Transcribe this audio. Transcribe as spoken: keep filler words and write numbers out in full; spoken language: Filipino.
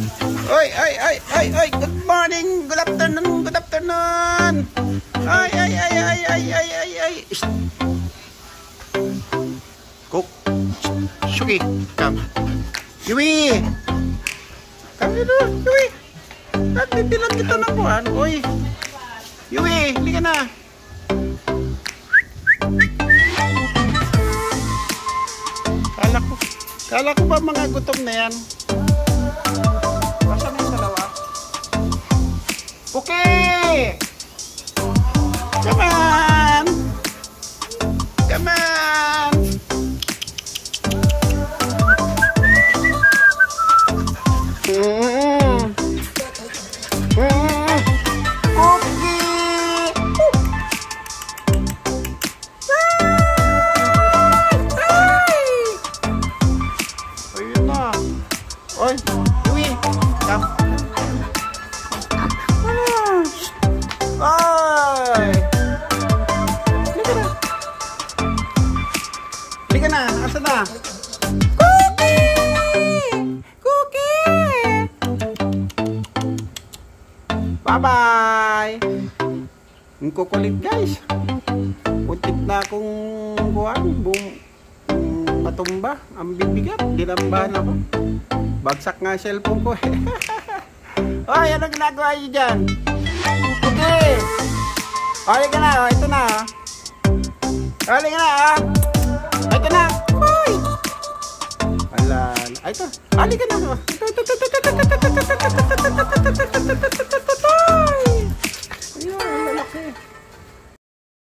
Oy, ay, ay, ay, ay, good morning, good afternoon, good afternoon. Ay, ay, ay, ay, ay, ay, ay, ay. Cook. Shuki, come. Yui. Come dito, Yui. Nagtitilan kita ng buwan. Oy. Yui, hindi ka na. Kala ko, kala ko ba mga gutom na yan? Basta na yung dalawa. Okay! Come on! Come on! Mm-hmm. Mm-hmm. Cookie! Ayun na. Oy, Yui, come. Ay! Halika na. Halika na, asa na? Cookie! Cookie! Bye-bye! Ang kukulit guys. Puntik na akong buwan. Boom. Matumba. Ang bibigat. Dinambahan ako. Bagsak nga cellphone ko eh. Ay, ano ginagawa niyo dyan? Okay. Halika na. Oh, ito na. Halika na. Ah. Ito na. Ay. Ala. Ay, ito. Halika na. Ito, ito, ito, ito, ito, ito, ito, ito, ito, ito, ito, ito, ito, ito, ito, ito,